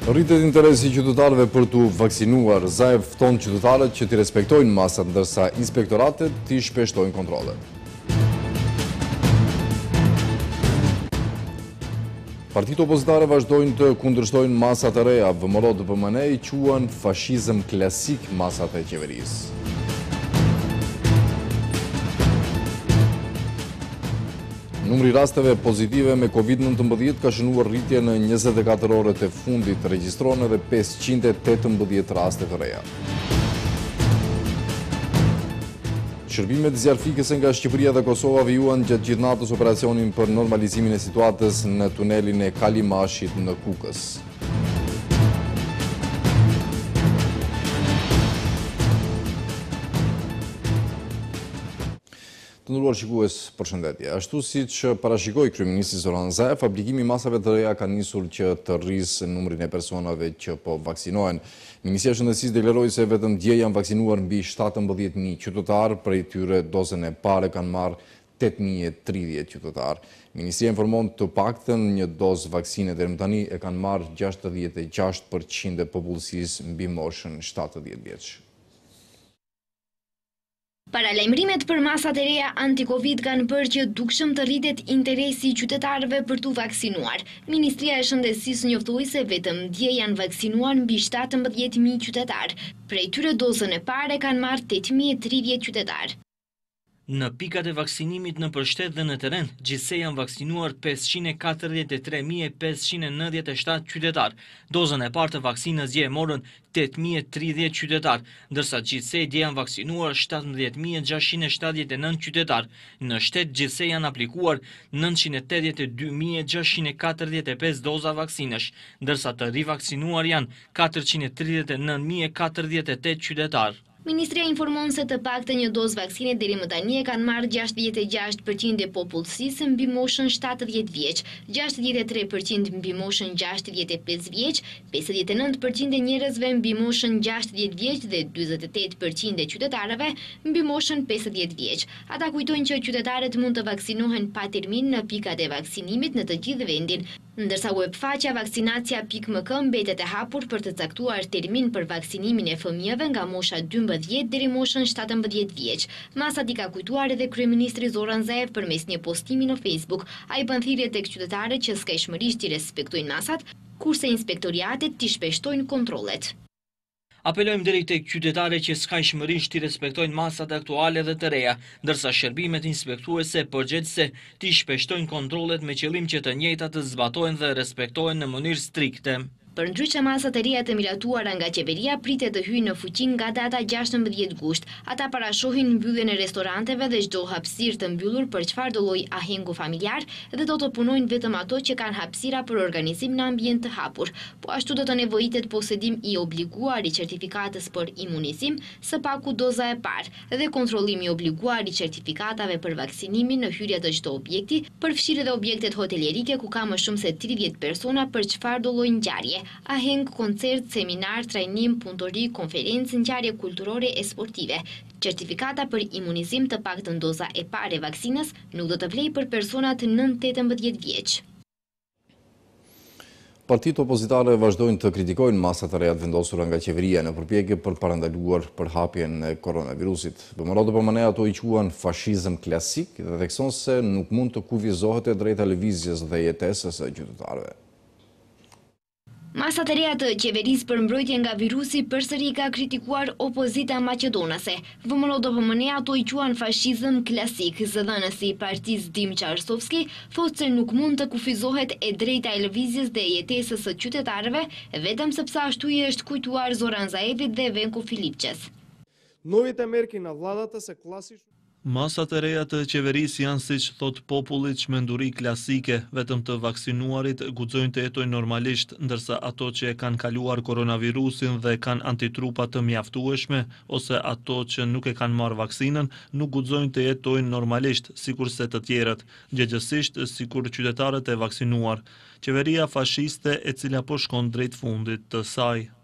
Rritet interesi i qytetarëve për t'u vaksinuar. Zaev fton qytetarët që t'i respektojnë masat, ndërsa inspektoratet t'i shpeshtojnë kontrollet. Partitë opozitare vazhdojnë të kundërshtojnë masat e reja. VMRO dhe PMN i quajnë fashizëm klasik masat e qeverisë. Numri rasteve pozitive me COVID-19 ka shënuar rritje në 24 orët e fundit, regjistrohen edhe 518 raste të reja. Shërbimet zjarfikëse nga Shqipëria dhe Kosova vijuan gjatë gjithë natës operacionin për normalizimin e situatës në tunelin e Kalimashit në Kukës. Të nderuar shikues, përshëndetje. Ashtu siç parashikoi kryeministri Zoran Zaev, aplikimi i masave të reja ka nisur që të rrisë numrin e personave që po vaksinohen. Ministria e Shëndetësisë deklaroi se vetëm dje janë vaksinuar mbi 17.000 qytetarë, prej tyre dozën e parë kanë marrë 8.030 qytetarë. Ministria informon të paktën një dozë vaksine deri më tani e kanë marrë 66% e popullsisë mbi moshën 70 vjeç. Paralajmërimet për masat e reja anti-Covid kanë bërë që dukshëm të rritet interesi i qytetarëve për t'u vaksinuar. Ministria e Shëndetësisë njoftoi se vetëm dje janë vaksinuar mbi 17.000 qytetarë. Prej tyre dozën e parë kanë marrë 8.030 qytetarë. Në pikat e vaksinimit në përshtet dhe në teren, gjithsej janë vaksinuar 543.597 qytetar. Dozën e parë të vaksinës dje e morën 8.030 qytetar, ndërsa gjithsej dje janë vaksinuar 17.679 qytetar. Në shtet gjithsej janë aplikuar 982.645 doza vaksinësh, ndërsa të rivaksinuar janë 439.048 qytetar. Ministria informon se të paktën një dozë vaksine deri më tani e kanë marrë 66% e popullsisë mbi moshën 70 vjeç, 63% mbi moshën 65 vjeç, 59% e njerëzve mbi moshën 60 vjeç dhe 48% e qytetarëve mbi moshën 50 vjeç. Ata kujtojnë që qytetarët mund të vaksinohen pa termin në pikat e vaksinimit në të gjithë vendin, ndërsa webfaqja vaksinacia.mk mbetet e hapur për të caktuar termin për vaksinimin e fëmijëve nga mosha 12 deri moshën 17 vjeç. Masat i ka kujtuar edhe kryeministri Zoran Zaev përmes një postimi në Facebook. Ai bën thirrje tek qytetarët që skajshmërisht i respektojnë masat, kurse inspektoriatet t'i shpeshtojnë kontrollet. Apelojmë deri tek qytetarët që skajshmërisht i respektojnë masat aktuale dhe të reja, ndërsa shërbimet inspektuese përgjithse t'i shpeshtojnë kontrollet me qëllim që të njëjtat të zbatohen dhe respektohen në mënyrë strikte. Përndryshe masat e reja të miratuara nga qeveria pritet të hyjnë në fuqi nga data 16 gusht. Ata parashohin mbylljen e restoranteve dhe çdo hapësirë të mbyllur për çfarëdo lloj ahengu familjar dhe do të punojnë vetëm ato që kanë hapësira për organizim në ambient të hapur. Po ashtu do të nevojitet posedim i obliguar i certifikatës për imunizim, së paku doza e parë dhe kontrollim i obliguar i certifikatave për vaksinimin në hyrje të çdo objekti, përfshirë edhe objektet hotelierike ku ka më shumë se 30 persona për çfarëdo lloj ngjarje. Aheng, koncert, seminar, trajnim, punëtori, konferencë, ngjarje kulturore e sportive. Certifikata për imunizim të paktën doza e parë e vaksinës nuk do të vlejë për personat nën 18 vjeç. Partitë opozitare vazhdojnë të kritikojnë masat e reja të vendosura nga qeveria në përpjekje për parandaluar përhapjen e koronavirusit. VMRO dhe PMN ato i quajnë fashizëm klasik dhe thekson se nuk mund të kufizohet e drejta lëvizjes dhe jetesës së qytetarëve. Masat e reja të qeverisë për mbrojtje nga virusi përsëri ka kritikuar opozita maqedonase. VMRO dhe PMN ato i quajnë fashizëm klasik. Zëdhënësi i partisë Dimçi Arsovski thotë se nuk mund të kufizohet e drejta e lëvizjes dhe jetesës së qytetarëve, vetëm sepse ashtu i është kujtuar Zoran Zaevit dhe Venku Filipçes. Новите мерки на владата се класично. Masat e reja të qeverisë janë, siç thot populli, çmenduri klasike, vetëm të vaksinuarit guxojnë të jetojnë normalisht, ndërsa ato që e kanë kaluar koronavirusin dhe kanë antitrupa të mjaftueshme, ose ato që nuk e kanë marrë vaksinën, nuk guxojnë të jetojnë normalisht, sikurse të tjerët, gjëgjësisht sikur qytetarët e vaksinuar. Qeveria fashiste e cila po shkon drejt fundit të saj.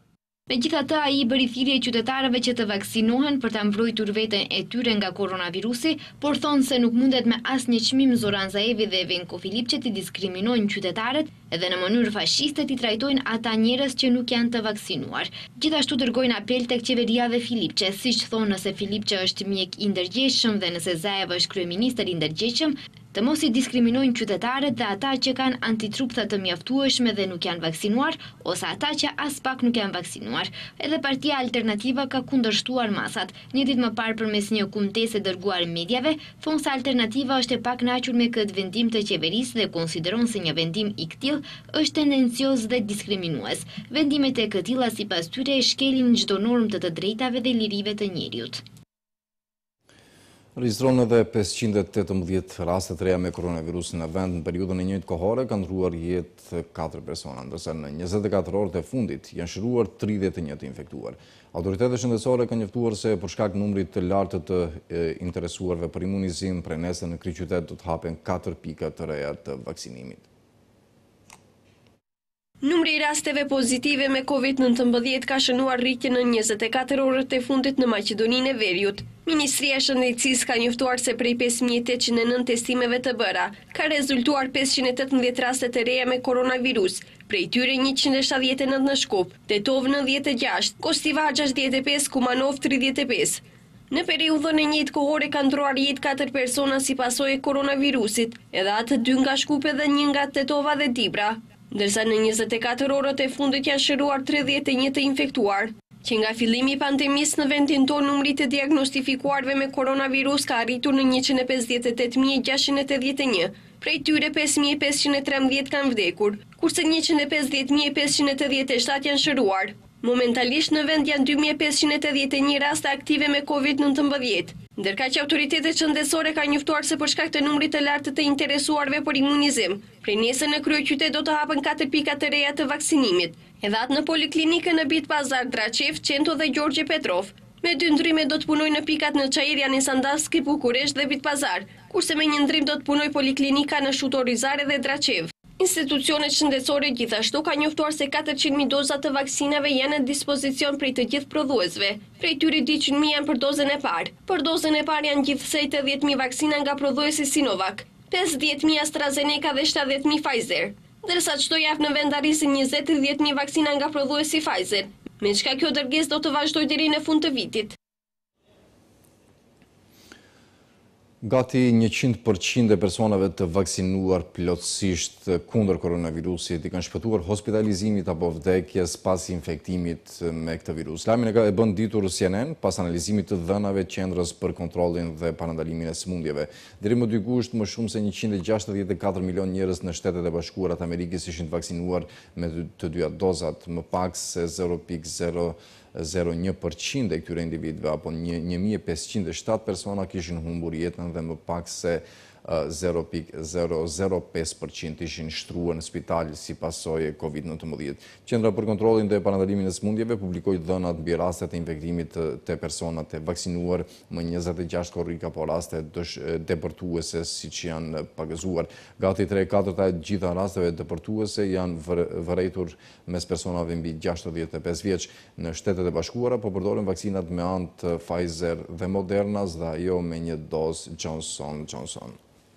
Megjithatë, ai bëri thirrje qytetarëve që të vaksinohen për ta mbrojtur veten e tyre nga koronavirusi, por thonë se nuk mundet me asnjë çmim Zoran Zaevi dhe Venko Filipçe të diskriminojnë qytetarët edhe në mënyrë fashiste t'i trajtojnë ata njerëz që nuk janë të vaksinuar. Gjithashtu dërgojnë apel tek qeveria dhe Filipçe, siç thonë nëse Filipçe është mjek i ndërgjegjshëm dhe nëse Zaev është kryeministër i ndërgjegjshëm, të mos i diskriminojnë qytetarët dhe ata që kanë antitrupta të mjaftueshme dhe nuk janë vaksinuar, ose ata që as pak nuk janë vaksinuar. Edhe Partia Alternativa ka kundërshtuar masat. Një ditë më parë përmes një kumtese dërguar mediave, thonë se Alternativa është e pakënaqur me këtë vendim të qeverisë dhe konsideron se një vendim i këtill është tendencioz dhe diskriminues. Vendimet e këtilla sipas tyre shkelin çdo normë të drejtave dhe lirive të njeriut. Regjistron edhe 518 raste të reja me koronavirus në vend. Në periudhën e njëjtë kohore kanë ndruar jetë 4 persona, ndërsa në 24 orët e fundit janë shëruar 31 të infektuar. Autoritetet shëndetësore kanë njoftuar se për shkak numrit të lartë të interesuarve për imunizim, prej nesër në Kryeqytet do të hapen 4 pika të reja të vaksinimit. Numri i rasteve pozitive me COVID-19 ka shënuar rritje në 24 orët e fundit në Maqedoninë e Veriut. Ministria e Shëndetësisë ka njoftuar se prej 5.809 testimeve të bëra, ka rezultuar 518 raste të reja me koronavirus, prej tyre 179 në Shkup, Tetov 96, Kostiva 65, Kumanov 35. Në periudhën e njëjtë kohore kanë ndruar jetë 4 persona si pasojë e koronavirusit, edhe atë 2 nga Shkupi dhe 1 nga Tetova dhe Dibra. Ndërsa në 24 orët e fundit janë shëruar 31 të infektuar, që nga fillimi i pandemisë në vendin tonë numri të diagnostifikuarve me koronavirus ka arritur në 158.681, prej tyre 5.513 kanë vdekur, kurse 150.587 janë shëruar. Momentalisht në vend janë 2.581 raste aktive me COVID-19, ndërka që autoritetet shëndetësore ka njoftuar se për shkak të numrit të lartë të interesuarve për imunizim, prej nesër në Kryeqytet do të hapen 4 pika të reja të vaksinimit, edhe atë në poliklinikën në Bitpazar, Draçev, Qento dhe Gjorgje Petrov. Me 2 ndryme do të punoj në pikat në Çajirjani, Sandavski, Bukuresht dhe Bitpazar, kurse me 1 ndrim do të punoj poliklinika në Shutorizare dhe Draçev. Institucionet shëndetësore gjithashtu ka njoftuar se 400.000 doza të vaksinave janë në dispozicion prej të gjithë prodhuesve. Prej tyre 200.000 janë për dozën e parë. Për dozën e parë janë gjithsej 80.000 vaksina nga prodhuesi Sinovac, 50.000 AstraZeneca dhe 70.000 Pfizer. Ndërsa çdo javë në vend arrisin 20-30.000 vaksina nga prodhuesi Pfizer, me çka kjo dërgesë do të vazhdojë deri në fund të vitit. Gati 100% e personave të vaksinuar plotësisht kundër koronavirusit i kanë shpëtuar hospitalizimit apo vdekjes pas infektimit me këtë virus. Lajmin e bën ditur CNN pas analizimit të dhënave të Qendrës për kontrollin dhe parandalimin e sëmundjeve. Deri më 2 gusht, më shumë se 164 milion njerëz në Shtetet e Bashkuara të Amerikës ishin vaksinuar me të dyja dozat, më pak se 0.01% e këtyre individëve apo 1.507 persona kishin humbur jetën dhe më pak se 0.005% ishin shtruar në spital si pasojë e COVID-19. Qendra për kontrollin dhe parandalimin e sëmundjeve publikoi dhënat mbi rastet e infektimit të personat e vaksinuar, më 26 korrika po raste depërtuese siç janë pagëzuar. Gati 3/4 e gjitha rasteve depërtuese janë vërejtur mes personave mbi 65 vjeç. Në Shtetet e Bashkuara po përdoren vaksinat me anë të Pfizer dhe Modernas dhe ajo me një dozë Johnson & Johnson.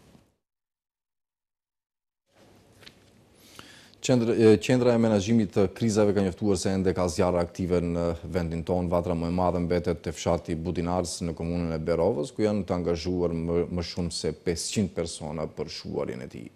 Qendra e menaxhimit të krizave ka njoftuar se ende ka zjarre aktive në vendin tonë. Vatra më e madhe mbetet te fshati Budinars në komunën e Berovës, ku janë të angazhuar më shumë se 500 persona për shuarjen e tij.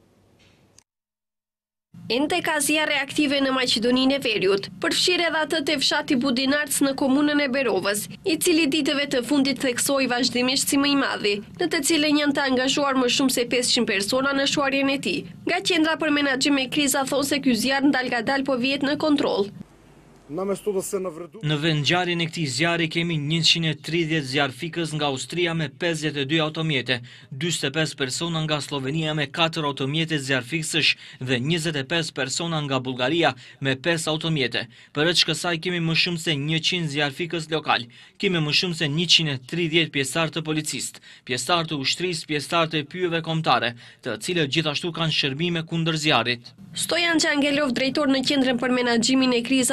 Ende ka zjarre aktive në Maqedoninë e Veriut, përfshirë edhe atë te fshati Budinars në komunën e Berovës, i cili ditëve të fundit theksoi vazhdimisht si më i madhi, në të cilën janë të angazhuar më shumë se 500 persona në shuarjen e tij. Nga Qendra për Menaxhim me Kriza thonë se ky zjarr ndalgadal po vihet në kontroll. Në vendngjarjen e këtij zjarri kemi 130 zjarfikës nga Austria me 52 automjete, 45 persona nga Slovenia me 4 automjete zjarfikësh dhe 25 persona nga Bullgaria me 5 automjete. Përveç kësaj kemi më shumë se 100 zjarfikës lokal, kemi më shumë se 130 pjesëtar të policisë, pjesëtar të ushtrisë, pjesëtar të pyjeve kombëtare, të cilët gjithashtu kanë shërbime kundër zjarrit. Stojan Xhangelov, drejtor në Qendrën për Menaxhimin e Krizave,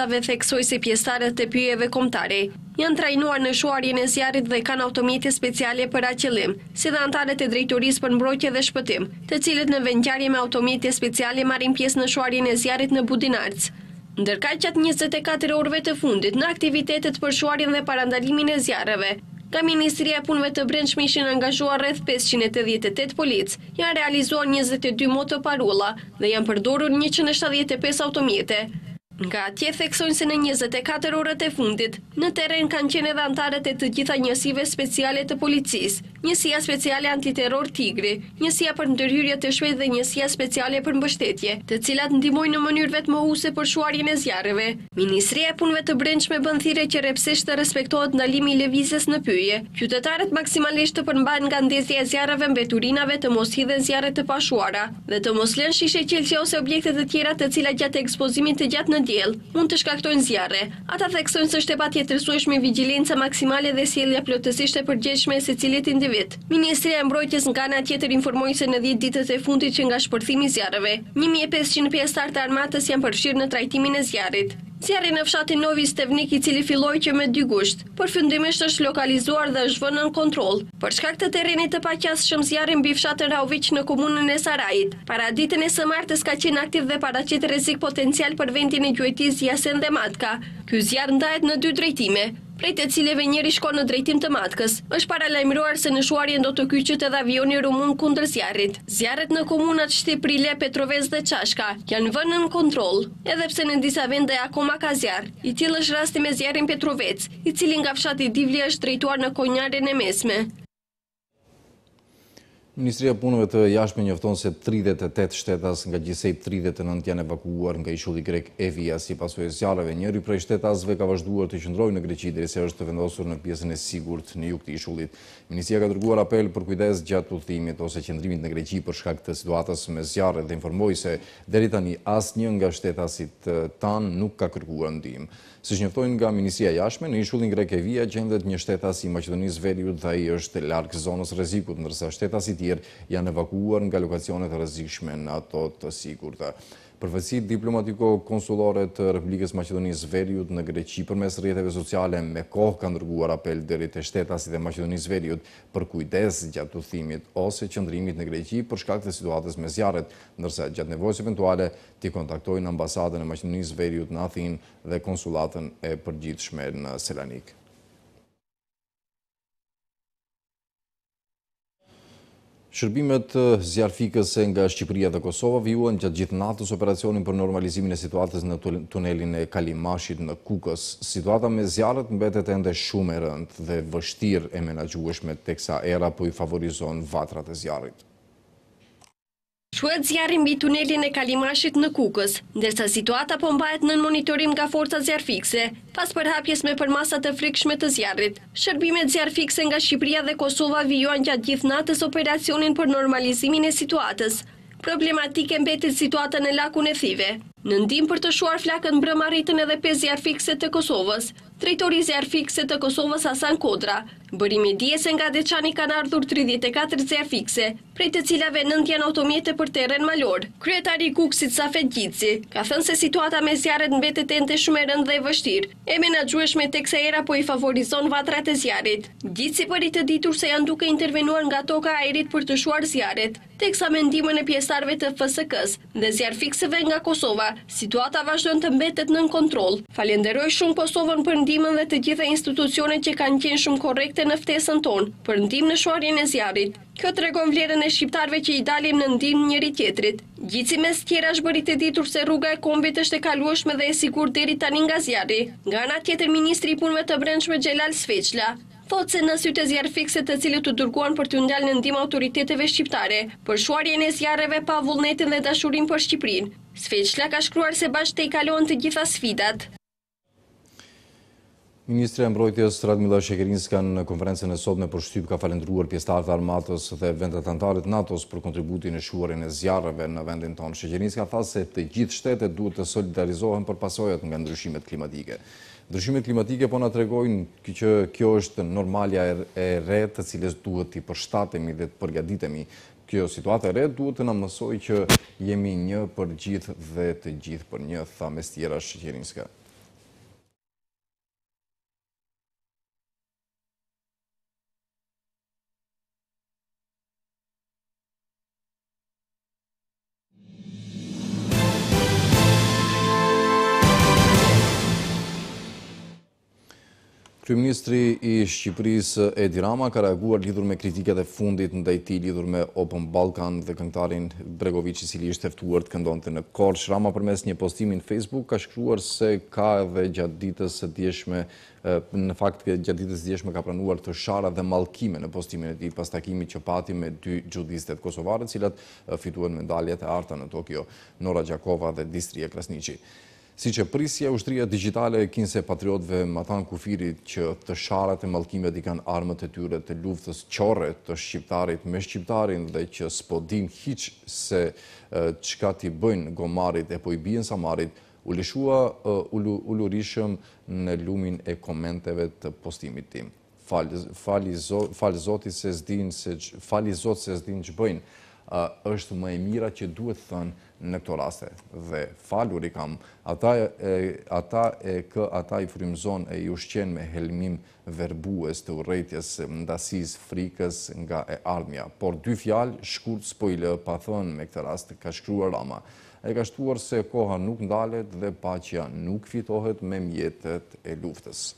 theksoi se pjesëtarët e pyjeve kombëtare janë trajnuar në shuarjen e zjarrit dhe kanë automjete speciale për atë qëllim, si dhe anëtarët e drejtorisë për mbrojtje dhe shpëtim, të cilët në vendngjarje me automjete speciale marrin pjesë në shuarjen e zjarrit në Budinarc. Ndërka gjatë 24 orëve të fundit në aktivitetet për shuarjen dhe parandalimin e zjarreve, nga Ministria e Punëve të Brendshme ishin angazhuar rreth 588 policë, janë realizuar 22 motoparulla dhe janë përdorur 175 automjete. Nga atje theksojnë se në 24 orët e fundit, në teren kanë qenë edhe antarët e të gjitha njësive speciale të policisë, njësia speciale antiterror Tigri, njësia për ndërhyrje të shpejtë dhe njësia speciale për mbështetje, të cilat ndihmojnë në mënyrë vetmohuese për shuarjen e zjarreve. Ministria e Punëve të Brendshme bën thirrje që rrepsisht të respektohet ndalimi i lëvizjes në pyje. Qytetarët maksimalisht të përmbahen nga ndezja e zjarreve mbeturinave, të mos hidhen zjarre të pashuara dhe të mos lënë shishe qelçe ose objekte të tjera të cilat gjatë ekspozimit të gjatë në diell mund të shkaktojnë zjarre. Ata theksojnë se është e patjetërsueshme vigjilenca maksimale dhe sjellja plotësisht e përgjegjshme e secilit individ. Ministria e Mbrojtjes nga ana tjetër informoi se në 10 ditët e fundit që nga shpërthimi i zjarreve, 1500 pjesëtar të armatës janë përfshirë në trajtimin e zjarrit. Zjarri në fshatin Novi Stevnik, i cili filloi që me 2 gusht, përfundimisht është lokalizuar dhe është vënë nën kontroll. Për shkak të terrenit të paqasshëm, zjarri mbi fshatin Rauviq në komunën e Sarajit, para ditën e së martës ka qenë aktiv dhe paraqit rrezik potencial për vendin e gjuetisë Jasen dhe Matka. Ky zjarr ndahet në 2 drejtime, prej të cileve njëri shkon në drejtim të Matkës. Është paralajmëruar se në shuarje do të kyçet edhe avioni rumun kundër zjarrit. Zjarret në komunat Shtyprile, Petrovec dhe Çashka janë vënë në kontroll, edhe pse në disa vende akoma ka zjarr. I tillë është rasti me zjarrin Petrovec, i cili nga fshati Divlja është drejtuar në Konjaren e Mesme. Ministria e Punëve të Jashtme njofton se 38 shtetas nga gjithsej 39 janë evakuuar nga ishulli grek Evia si pasojë e zjarreve. Njëri prej shtetasve ka vazhduar të qëndrojë në Greqi derisa është vendosur në pjesën e sigurt në jug të ishullit. Ministria ka dërguar apel për kujdes gjatë udhëtimit ose qëndrimit në Greqi për shkak të situatës me zjarre dhe informoi se deri tani asnjë nga shtetasit tan nuk ka kërkuar ndihmë. Siç njoftojnë nga Ministria e Jashtme, në ishullin grek Evia gjendet një shtetas i Maqedonisë Veriut dhe ai është larg zonës rrezikut, ndërsa shtetasit janë evakuuar nga lokacionet rrezikshme në ato të sigurta. Përfaqësitë diplomatiko-konsullore të Republikës Maqedonisë Veriut në Greqi përmes rrjeteve sociale me kohë kanë dërguar apel deri te shtetasit e Maqedonisë Veriut për kujdes gjatë udhëtimit ose qëndrimit në Greqi për shkak të situatës me zjarret, ndërsa gjatë nevojës eventuale t'i kontaktojnë ambasadën e Maqedonisë Veriut në Athinë dhe konsullatën e përgjithshme në Selanik. Shërbimet zjarfikëse nga Shqipëria dhe Kosova vijuan gjatë gjithë natës operacionin për normalizimin e situatës në tunelin e Kalimashit në Kukës. Situata me zjarret mbetet ende shumë e rëndë dhe vështirë e menaxhueshme, teksa era po i favorizon vatrat e zjarrit. Shuhet zjarri mbi tunelin e Kalimashit në Kukës, ndërsa situata po mbahet nën monitorim nga forca zjarfikse, pas përhapjes me përmasa të frikshme të zjarrit. Shërbimet zjarfikse nga Shqipëria dhe Kosova vijuan gjatë gjithë natës operacionin për normalizimin e situatës. Problematike mbetet situata në lakun e Thive. Në ndihmë për të shuar flakën mbrëmë arritën edhe 5 zjarfikse të Kosovës. Drejtori zjarfikse të Kosovës Hasan Kodra bëri me dije se nga Deçani kanë ardhur 34 zjarfikse, prej të cilave 9 janë automjete për terren malor. Kryetari i Kukësit Safet Gjitsi ka thënë se situata me zjarret mbetet ende shumë e rëndë dhe e vështirë, e menaxhueshme teksa era po i favorizon vatrat e zjarrit. Gjitsi bëri të ditur se janë duke intervenuar nga toka e ajrit për të shuar zjarret, teksa me ndihmën e pjesëtarëve të FSK-s dhe zjarfikseve nga Kosova, situata vazhdon të mbetet nën kontroll. Falenderoj shumë Kosovën për ndihmën dhe të gjitha institucionet që kanë qenë shumë korrekte në ftesën tonë për ndihmë në shuarjen e zjarrit. Kjo tregon vlerën e shqiptarëve që i dalin në ndihmë njëri tjetrit. Gjitsi mes tjerash bëri të ditur se rruga e kombit është e kalueshme dhe e sigurt deri tani nga zjarri. Nga ana tjetër, ministri i Punëve të Brendshme Xhelal Sveçla thotë se në sytë e zjarfikse të cilët u dërguan për t'u ndalë në ndihmë autoriteteve shqiptare për shuarjen e zjarreve pa vullnetin dhe dashurinë për Shqipërinë. Sveçla ka shkruar se bashkë të i kalon të gjitha sfidat. Ministria e Mbrojtjes Radmila Shekerinska në konferencën e sotme për shtyp ka falendruar pjesëtarët e armatës dhe vendet anëtare të NATO-s për kontributin e shuarjen e zjarreve në vendin tonë. Shekerinska tha se të gjithë shtetet duhet të solidarizohen për pasojat nga ndryshimet klimatike. Ndryshimet klimatike po na tregojnë që kjo është normalja e re të cilës duhet t'i përshtatemi dhe të përgatitemi. Kjo situatë e re duhet të na mësojë që jemi një për gjithë dhe të gjithë për një, tha mes tjera Shekerinska. Kryeministri i Shqipërisë Edi Rama ka reaguar lidhur me kritikat e fundit ndaj tij lidhur me Open Balkan dhe këngëtarin Bregović, i cili ishte ftuar të këndonte në Korçë. Rama përmes një postimi në Facebook ka shkruar se ka edhe gjatë ditës së djeshme, në fakt gjatë ditës së djeshme ka pranuar të shara dhe mallkime në postimin e tij pas takimit që pati me dy judistet kosovare, të cilat fituan medaljet e arta në Tokyo, Nora Gjakova dhe Distrije Krasniqi. Siç e prisja, ushtria digjitale e kinse patriotëve Matan Kufirit që të sharat e mallkimet i kanë armët e tyre të luftës qorre të shqiptarit me shqiptarin dhe që s'po din hiç se çka t'i bëjnë gomarit e po i bien samarit, u lëshua ulurishëm në lumin e komenteve të postimit tim. Fali Zoti se s'din ç'bëjnë. Është më e mira që duhet thënë në këto raste. Dhe falur i kam, ata i frymëzon e i ushqen me helmim verbues të urrejtjes, ndasis, frikës nga e ardhmja. Por dy fjalë shkurt s'po i lë pa thënë me këtë rast, ka shkruar Rama. E ka shtuar se koha nuk ndalet dhe paqja nuk fitohet me mjetet e luftës.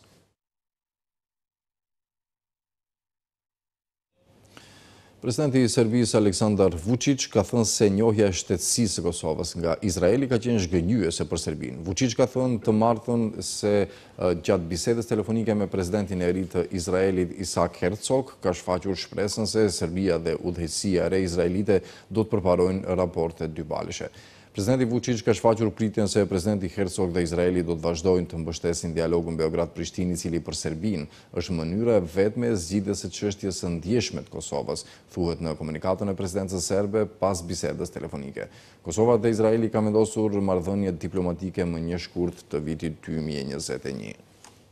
Presidenti i Serbisë Aleksandar Vučić ka thënë se njohja e shtetësisë së Kosovës nga Izraeli ka qenë zhgënjyese për Serbinë. Vučić ka thënë të martën se gjatë bisedës telefonike me presidentin e ri të Izraelit Isaac Herzog ka shfaqur shpresën se Serbia dhe udhëheqësia e re izraelite do të përparojnë raporte dybalëshe. Presidenti Vučić ka shfaqur pritjen se presidenti Herzog dhe Izraeli do të vazhdojnë të mbështesin dialogun Beograd-Prishtinë, i cili për Serbinë është mënyra vetme e zgjidhjes së çështjes së ndjeshme të Kosovës, thuhet në komunikatën e presidencës serbe pas bisedës telefonike. Kosova dhe Izraeli ka vendosur marrëdhënie diplomatike më 1 shkurt të vitit 2021.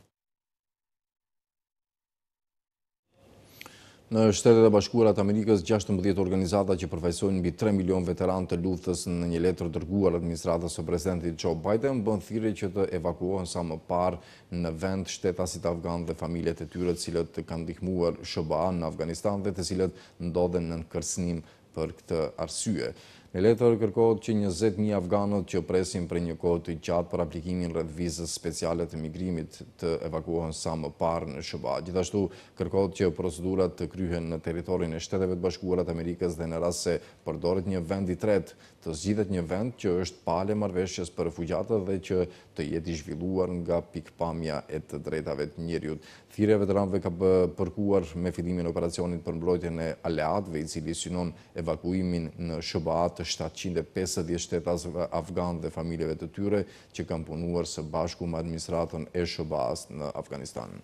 Në Shtetet e Bashkuara të Amerikës, 16 organizata që përfaqësojnë mbi 3 milion veteranë të luftës në një letër dërguar administratës së presidentit Joe Biden bën thirrje që të evakuohen sa më parë në vend shtetasit afgan dhe familjet e tyre të cilët kanë ndihmuar SBA në Afganistan dhe të cilët ndodhen në kërcënim për këtë arsye. Në letër kërkohet që 20.000 afganët që presin për një kohë të gjatë për aplikimin rreth vizës speciale të migrimit të evakuohen sa më parë në SBA. Gjithashtu kërkohet që procedurat të kryhen në territorin e Shteteve të Bashkuara të Amerikës dhe në rast se përdoret një vend i tretë, të zgjidhet një vend që është pale marrëveshjes për refugjatët dhe që të jetë i zhvilluar nga pikpamja e të drejtave të njerëzit. Thirrja e veteranëve ka përkuar me fillimin e operacionit për mbrojtjen e aleatëve, i cili synon evakuimin në SBA të 750 shtetësve afgan dhe familjeve të tyre që kanë punuar së bashku me administratën e SBA-s në Afganistan.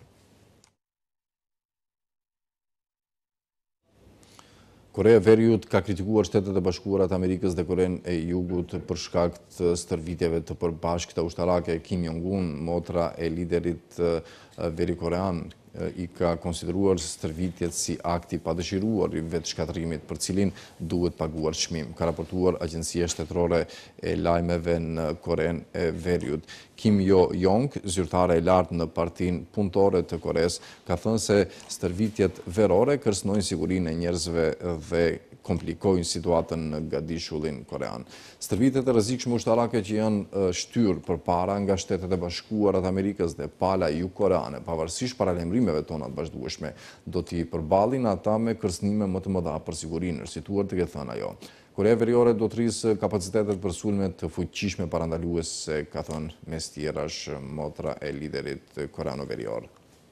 Korea e Veriut ka kritikuar Shtetet e Bashkuara të Amerikës dhe Korenë e Jugut për shkak të stërvitjeve të përbashkëta ushtarake. Kim Jong-un, motra e liderit verikorean, i ka konsideruar stërvitjet si akti padëshiruar i vetëshkatërimit për cilin duhet paguar çmim, ka raportuar Agjencia Shtetërore e Lajmeve në Korenë e Veriut. Kim Jo-jong, zyrtare e lartë në Partinë Punëtore të Koresë, ka thënë se stërvitjet verore kërcënojnë sigurinë e njerëzve dhe komplikojnë situatën në gadishullin korean. Stërvitjet e rrezikshme ushtarake që janë shtyrë përpara nga Shtetet e Bashkuara të Amerikës dhe pala jugkoreane, pavarësisht paralajmërimeve tona të vazhdueshme, do t'i përballin ata me kërcënime më të mëdha për sigurinë, arsituar të ketë thënë ajo. Korea Veriore do të rrisë kapacitetet për sulme të fuqishme parandaluese, ka thënë mes tjerash motra e liderit koreano-verior.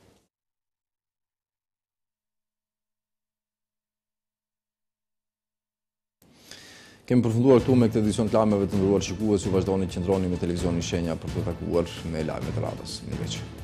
Kemi përfunduar këtu me këtë edicion të lajmeve të nderuar shikues, ju vazhdoni të qëndroni me televizionin Shenja për të takuar me lajmet e radhës. Mirëmbrëmje.